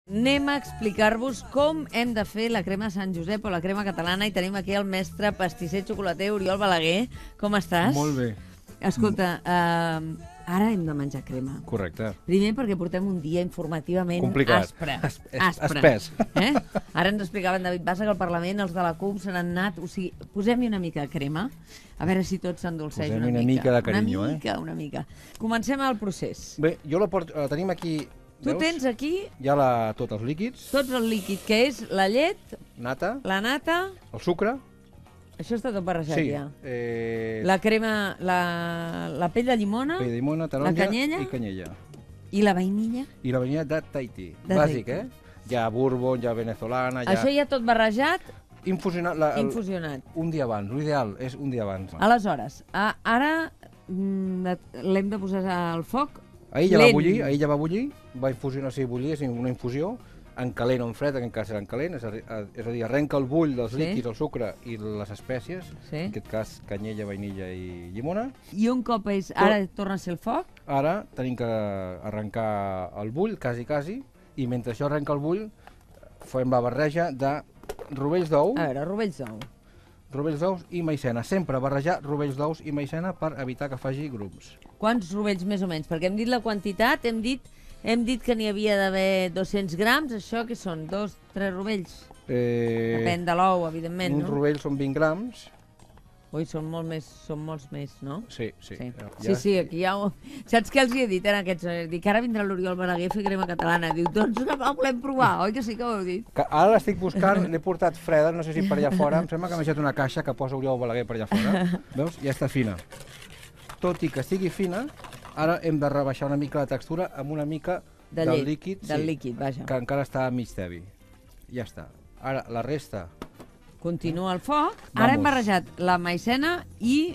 Anem a explicar-vos com hem de fer la crema de Sant Josep o la crema catalana i tenim aquí el mestre pastisser xocolater Oriol Balaguer. Com estàs? Molt bé. Escolta, ara hem de menjar crema. Correcte. Primer perquè portem un dia informativament Complicat. aspre. Espès. Ara ens explicaven David Bassa que al Parlament els de la CUP se n'han anat. O sigui, posem-hi una mica de crema, a veure si tot s'endolceix una mica. Posem-hi una mica de carinyo, Una mica. Comencem el procés. Bé, jo la tenim aquí. Tu tens aquí Ja tots els líquids. tot el líquid, que és la llet, Nata, la nata... el sucre. Això està tot barrejat Sí. ja. La crema, la pell de llimona, Pell de llimona, taronja canyella. i canyella. i la vainilla. I la vainilla de Tahití. De Bàsic, Tahití. Ja bourbon, ja venezolana, ja... Això ja tot barrejat, Infusionat. infusionat. Un dia abans. L'ideal és un dia abans. Aleshores, ara l'hem de posar al foc. Ahir ja lent. va bullir, va infusionar, sí, bullir, és una infusió, en calent o en fred, en aquest cas serà en calent, és a dir, arrenca el bull dels líquids, el sucre i les espècies, Sí. en aquest cas canyella, vainilla i llimona. I un cop ara torna a ser el foc, Ara tenim que arrencar el bull, quasi, i mentre això arrenca el bull, fem la barreja de rovells d'ou, a veure, rovells d'ou. rovells d'ous i maicena. Sempre barrejar rovells d'ous i maicena per evitar que faci grups. Quants rovells més o menys? Perquè hem dit la quantitat, hem dit que n'hi havia d'haver 200 grams, això que són? 2, 3 rovells? Depèn de l'ou, evidentment, Un no? rovell són 20 grams. Ui, són molts més, no? Sí. Sí, aquí ja ho... Saps què els hi he dit en aquests? Dic, ara vindrà l'Oriol Balaguer a fer crema catalana. Diu, doncs la volem provar, oi que sí que ho heu dit? Que ara l'estic buscant, l'he portat freda, no sé si per allà fora, em sembla que m'ha deixat una caixa que posa Oriol Balaguer per allà fora. Veus? Ja està fina. Tot i que estigui fina, ara hem de rebaixar una mica la textura amb una mica del líquid, del líquid, vaja. que encara està a mig tebi. Ja està. Ara, la resta... Continua el foc. Ara hem barrejat la maicena i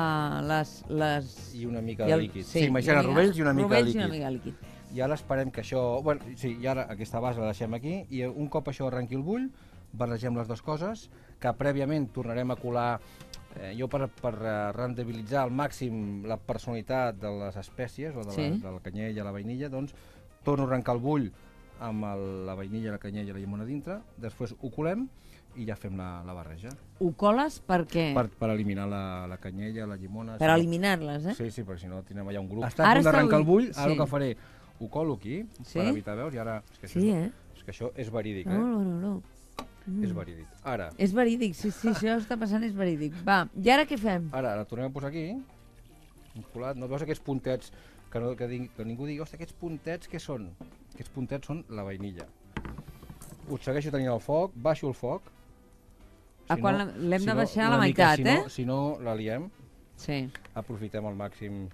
les... I una mica de líquid. Sí, maicena, rovells i una mica de rovells i una líquid. mica de líquid. I ara esperem que això... Bueno, sí, i ara aquesta base la deixem aquí i un cop això arrenqui el bull, barregem les dues coses, que prèviament tornarem a colar, jo per rendibilitzar al màxim la personalitat de les espècies, o de la canyella, la vainilla, doncs torno a arrencar el bull amb la vainilla, la canyella i la llimona dintre, després ho colem i ja fem la barreja. Ho coles per què? Per eliminar la canyella, la llimona... Per eliminar-les, eh? Sí, perquè si no tindrem allà un grup. Està a punt d'arrencar el bull, ara el que faré, ho colo aquí, per evitar, veus, i ara... És que això és verídic, eh? No. És verídic. Ara... És verídic, sí, això està passant, és verídic. Va, i ara què fem? Ara la tornem a posar aquí, colat, no veus aquests puntets, que ningú digui, ostres, aquests puntets què són? Aquests puntets són la vainilla. Ho segueixo tenint al foc, baixo el foc. Quan l'hem de baixar a la meitat, eh? Si no, la liem. Sí. Aprofitem al màxim.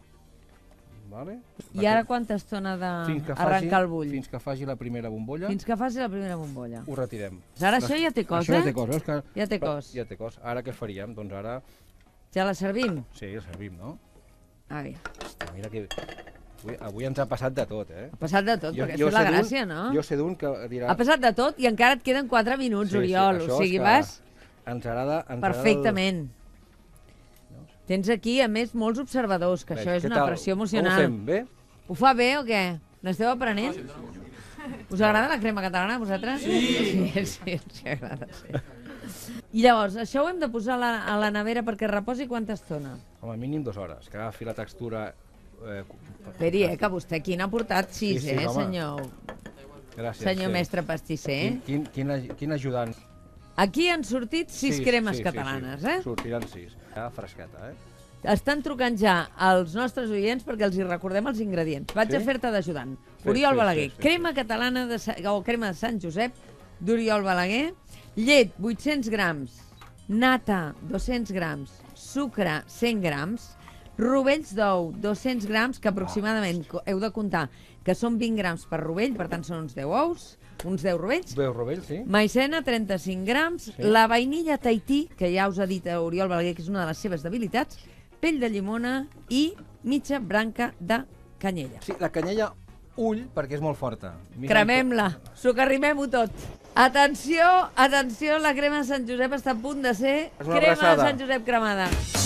I ara quanta estona d'arrencar el bull? Fins que faci la primera bombolla. Fins que faci la primera bombolla. Ho retirem. Ara això ja té cos, Això ja té cos, veus que... Ja té cos. Ja té cos. Ara què faríem? Doncs ara... Ja la servim? Sí, la servim, no? A veure. Mira que... Avui ens ha passat de tot, eh? Ha passat de tot, perquè és la gràcia, no? Jo sé d'un que dirà... Ha passat de tot i encara et queden 4 minuts, Oriol. O sigui, vas... Ens agrada... Perfectament. Tens aquí, a més, molts observadors, que això és una pressió emocional. Com ho fem, bé? Ho fa bé o què? N'esteu aprenent? Us agrada la crema catalana, a vosaltres? Sí, ens agrada, sí. I llavors, això ho hem de posar a la nevera perquè reposi quanta estona? Home, mínim 2 hores, que agafi la textura... Esperi, que vostè aquí n'ha portat 6, senyor? Gràcies. Senyor mestre pastisser. Quin ajudant. Aquí han sortit 6 cremes catalanes, eh? Sortiran 6. Fresqueta, eh? Estan trucant ja als nostres oients perquè els hi recordem els ingredients. Vaig a fer-te d'ajudant. Oriol Balaguer, crema catalana o crema de Sant Josep d'Oriol Balaguer, llet 800 grams, nata 200 grams, sucre 100 grams, rovells d'ou 200 grams, que aproximadament heu de comptar que són 20 grams per rovell, per tant són uns 10 ous, uns 10 rovells. 10 rovells, sí. Maicena, 35 grams. La vainilla Tahití, que ja us ha dit Oriol Balaguer que és una de les seves debilitats, pell de llimona i mitja branca de canyella. Sí, la canyella ull, perquè és molt forta. Cremem-la, socarrimem-ho tot. Atenció, la crema de Sant Josep està a punt de ser crema de Sant Josep cremada.